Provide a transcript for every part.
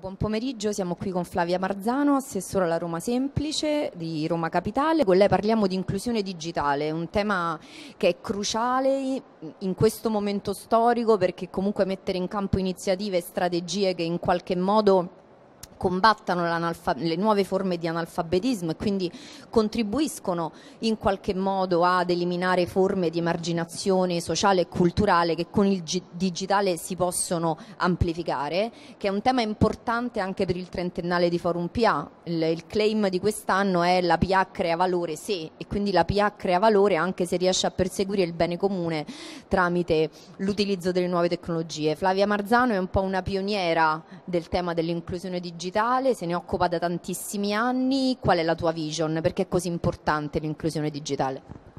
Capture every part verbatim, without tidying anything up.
Buon pomeriggio, siamo qui con Flavia Marzano, assessora alla Roma Semplice di Roma Capitale. Con lei parliamo di inclusione digitale, un tema che è cruciale in questo momento storico, perché comunque mettere in campo iniziative e strategie che in qualche modo combattano le nuove forme di analfabetismo e quindi contribuiscono in qualche modo ad eliminare forme di emarginazione sociale e culturale che con il digitale si possono amplificare, che è un tema importante anche per il trentennale di Forum P A. Il, il claim di quest'anno è la P A crea valore se, e quindi la P A crea valore anche se riesce a perseguire il bene comune tramite l'utilizzo delle nuove tecnologie. Flavia Marzano è un po' una pioniera del tema dell'inclusione digitale, se ne occupa da tantissimi anni. Qual è la tua vision? Perché è così importante l'inclusione digitale?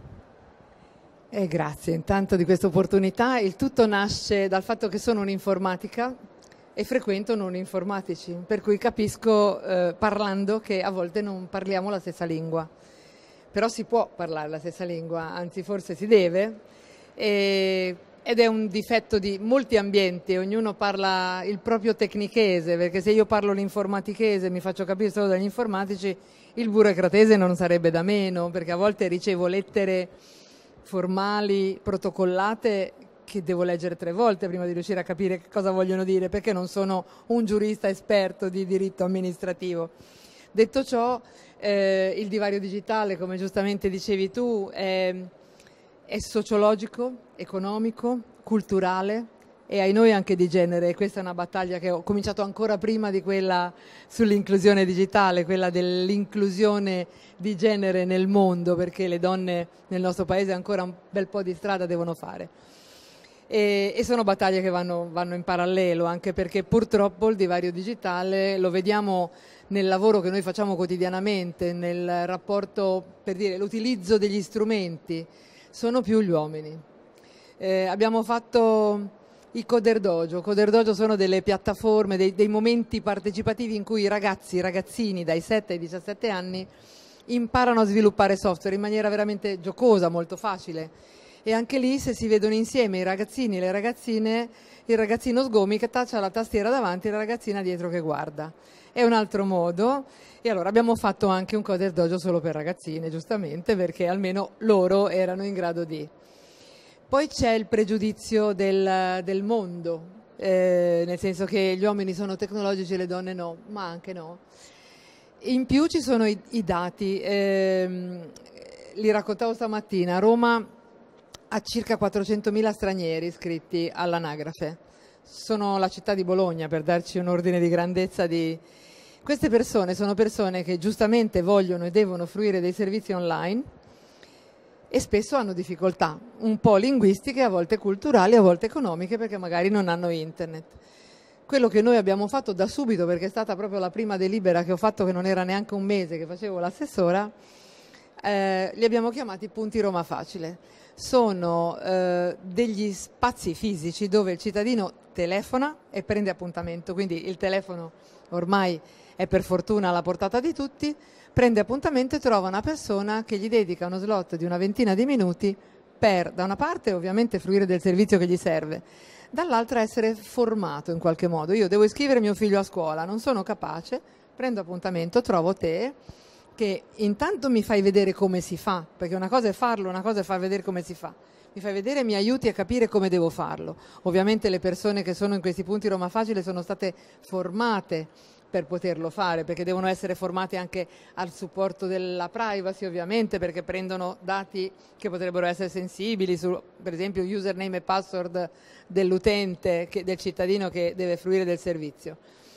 Eh, grazie intanto di questa opportunità. Il tutto nasce dal fatto che sono un'informatica e frequento non informatici, per cui capisco eh, parlando che a volte non parliamo la stessa lingua, però si può parlare la stessa lingua, anzi forse si deve, e ed è un difetto di molti ambienti, ognuno parla il proprio tecnichese, perché se io parlo l'informatichese e mi faccio capire solo dagli informatici, il burocratese non sarebbe da meno, perché a volte ricevo lettere formali, protocollate, che devo leggere tre volte prima di riuscire a capire cosa vogliono dire, perché non sono un giurista esperto di diritto amministrativo. Detto ciò, eh, il divario digitale, come giustamente dicevi tu, è... è sociologico, economico, culturale e ai noi anche di genere. Questa è una battaglia che ho cominciato ancora prima di quella sull'inclusione digitale, quella dell'inclusione di genere nel mondo, perché le donne nel nostro paese ancora un bel po' di strada devono fare. E, e sono battaglie che vanno, vanno in parallelo, anche perché purtroppo il divario digitale lo vediamo nel lavoro che noi facciamo quotidianamente, nel rapporto, per dire, l'utilizzo degli strumenti. Sono più gli uomini. Eh, abbiamo fatto i Coder Dojo. Coder Dojo sono delle piattaforme, dei, dei momenti partecipativi in cui i ragazzi, i ragazzini dai sette ai diciassette anni imparano a sviluppare software in maniera veramente giocosa, molto facile. E anche lì, se si vedono insieme i ragazzini e le ragazzine, il ragazzino sgomita c'ha la tastiera davanti e la ragazzina dietro che guarda. È un altro modo. E allora abbiamo fatto anche un Coder Dojo solo per ragazzine, giustamente, perché almeno loro erano in grado di. Poi c'è il pregiudizio del, del mondo, eh, nel senso che gli uomini sono tecnologici e le donne no, ma anche no. In più ci sono i, i dati, eh, li raccontavo stamattina. Roma ha circa quattrocentomila stranieri iscritti all'anagrafe. Sono la città di Bologna, per darci un ordine di grandezza di... Queste persone sono persone che giustamente vogliono e devono fruire dei servizi online e spesso hanno difficoltà, un po' linguistiche, a volte culturali, a volte economiche, perché magari non hanno internet. Quello che noi abbiamo fatto da subito, perché è stata proprio la prima delibera che ho fatto, che non era neanche un mese che facevo l'assessora, eh, li abbiamo chiamati punti Roma Facile. Sono eh, degli spazi fisici dove il cittadino telefona e prende appuntamento, quindi il telefono ormai è per fortuna alla portata di tutti, prende appuntamento e trova una persona che gli dedica uno slot di una ventina di minuti per, da una parte ovviamente fruire del servizio che gli serve, dall'altra essere formato in qualche modo. Io devo iscrivere mio figlio a scuola, non sono capace, prendo appuntamento, trovo te, che intanto mi fai vedere come si fa, perché una cosa è farlo, una cosa è far vedere come si fa. Mi fai vedere e mi aiuti a capire come devo farlo. Ovviamente le persone che sono in questi punti Roma Facile sono state formate per poterlo fare, perché devono essere formate anche al supporto della privacy, ovviamente, perché prendono dati che potrebbero essere sensibili, su, per esempio username e password dell'utente, del cittadino che deve fruire del servizio.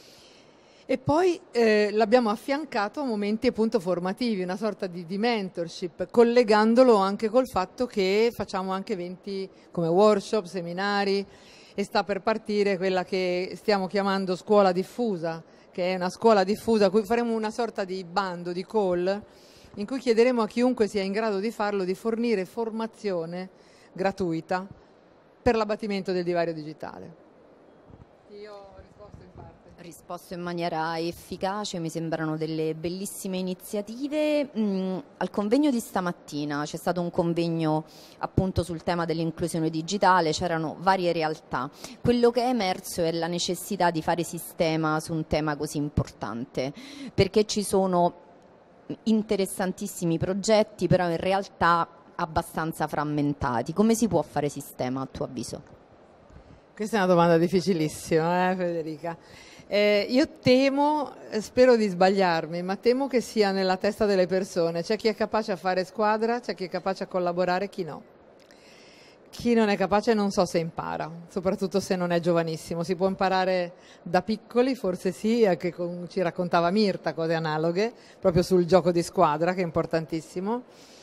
E poi eh, l'abbiamo affiancato a momenti appunto formativi, una sorta di, di mentorship, collegandolo anche col fatto che facciamo anche eventi come workshop, seminari, e sta per partire quella che stiamo chiamando scuola diffusa, che è una scuola diffusa, cui faremo una sorta di bando, di call, in cui chiederemo a chiunque sia in grado di farlo di fornire formazione gratuita per l'abbattimento del divario digitale. Io ho risposto in parte. risposto in maniera efficace, mi sembrano delle bellissime iniziative. Mm, al convegno di stamattina c'è stato un convegno appunto sul tema dell'inclusione digitale, c'erano varie realtà. Quello che è emerso è la necessità di fare sistema su un tema così importante, perché ci sono interessantissimi progetti, però in realtà abbastanza frammentati. Come si può fare sistema a tuo avviso? Questa è una domanda difficilissima, eh, Federica. Eh, io temo, spero di sbagliarmi, ma temo che sia nella testa delle persone. C'è chi è capace a fare squadra, c'è chi è capace a collaborare, chi no. Chi non è capace non so se impara, soprattutto se non è giovanissimo. Si può imparare da piccoli, forse sì, anche con, ci raccontava Mirta cose analoghe, proprio sul gioco di squadra, che è importantissimo.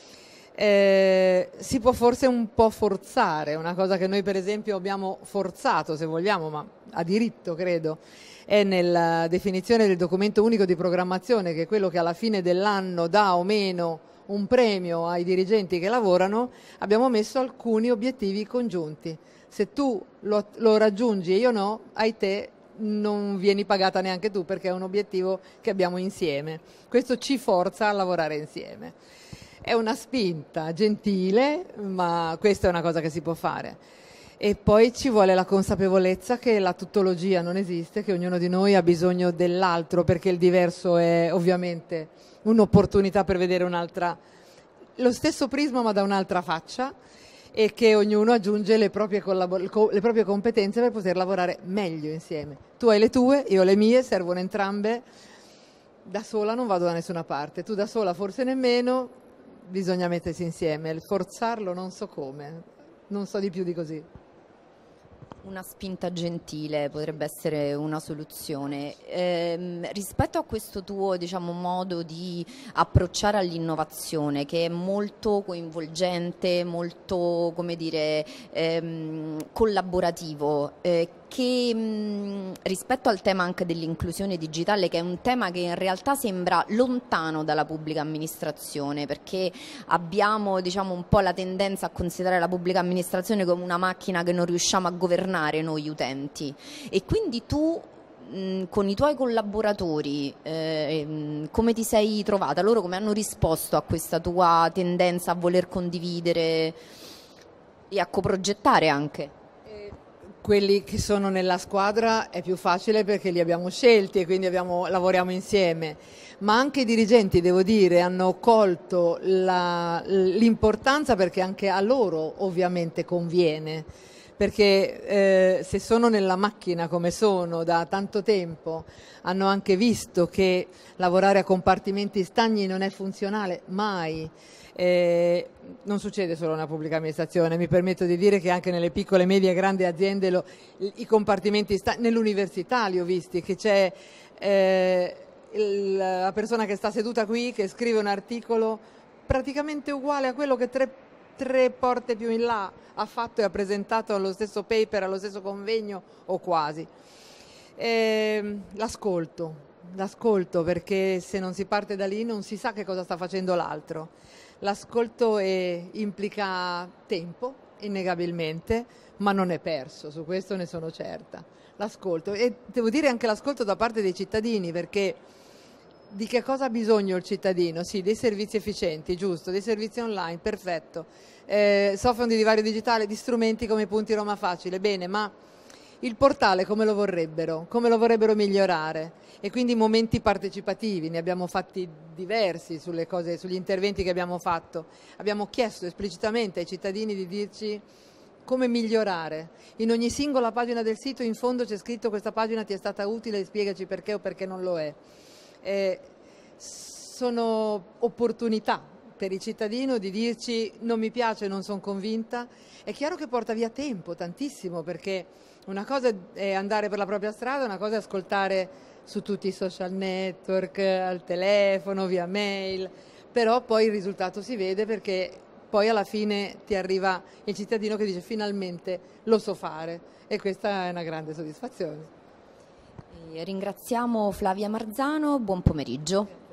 Eh, si può forse un po' forzare, una cosa che noi per esempio abbiamo forzato, se vogliamo, ma a diritto credo, è nella definizione del documento unico di programmazione, che è quello che alla fine dell'anno dà o meno un premio ai dirigenti che lavorano. Abbiamo messo alcuni obiettivi congiunti. Se tu lo, lo raggiungi e io no, ai te non vieni pagata neanche tu, perché è un obiettivo che abbiamo insieme. Questo ci forza a lavorare insieme. È una spinta gentile, ma questa è una cosa che si può fare. E poi ci vuole la consapevolezza che la tuttologia non esiste, che ognuno di noi ha bisogno dell'altro, perché il diverso è ovviamente un'opportunità per vedere un'altra, lo stesso prisma ma da un'altra faccia, e che ognuno aggiunge le proprie, collabor- le proprie competenze per poter lavorare meglio insieme. Tu hai le tue, io ho le mie, servono entrambe. Da sola non vado da nessuna parte, tu da sola forse nemmeno. Bisogna mettersi insieme, forzarlo non so come, non so di più di così. Una spinta gentile potrebbe essere una soluzione. Eh, rispetto a questo tuo, diciamo, modo di approcciare all'innovazione, che è molto coinvolgente, molto, come dire, ehm, collaborativo, eh, che mh, rispetto al tema anche dell'inclusione digitale, che è un tema che in realtà sembra lontano dalla pubblica amministrazione, perché abbiamo, diciamo, un po' la tendenza a considerare la pubblica amministrazione come una macchina che non riusciamo a governare noi utenti, e quindi tu mh, con i tuoi collaboratori eh, come ti sei trovata? Loro come hanno risposto a questa tua tendenza a voler condividere e a coprogettare anche? Quelli che sono nella squadra è più facile perché li abbiamo scelti e quindi abbiamo, lavoriamo insieme, ma anche i dirigenti, devo dire, hanno colto la, l'importanza, perché anche a loro ovviamente conviene, perché eh, se sono nella macchina come sono da tanto tempo, hanno anche visto che lavorare a compartimenti stagni non è funzionale mai. Eh, non succede solo nella pubblica amministrazione, mi permetto di dire che anche nelle piccole, medie e grandi aziende lo, i compartimenti sta, nell'università li ho visti, che c'è eh, il, la persona che sta seduta qui che scrive un articolo praticamente uguale a quello che tre, tre porte più in là ha fatto e ha presentato allo stesso paper, allo stesso convegno o quasi. Eh, l'ascolto, l'ascolto perché se non si parte da lì non si sa che cosa sta facendo l'altro. L'ascolto è, implica tempo, innegabilmente, ma non è perso, su questo ne sono certa. L'ascolto, e devo dire anche l'ascolto da parte dei cittadini, perché di che cosa ha bisogno il cittadino? Sì, dei servizi efficienti, giusto, dei servizi online, perfetto, eh, soffrono di divario digitale, di strumenti come i punti Roma Facile, bene, ma il portale come lo vorrebbero? Come lo vorrebbero migliorare? E quindi momenti partecipativi, ne abbiamo fatti diversi sulle cose, sugli interventi che abbiamo fatto. Abbiamo chiesto esplicitamente ai cittadini di dirci come migliorare. In ogni singola pagina del sito in fondo c'è scritto: questa pagina ti è stata utile, spiegaci perché o perché non lo è. Eh, sono opportunità per il cittadino di dirci non mi piace, non sono convinta. È chiaro che porta via tempo, tantissimo, perché una cosa è andare per la propria strada, una cosa è ascoltare su tutti i social network, al telefono, via mail, però poi il risultato si vede, perché poi alla fine ti arriva il cittadino che dice finalmente lo so fare, e questa è una grande soddisfazione. E ringraziamo Flavia Marzano, buon pomeriggio.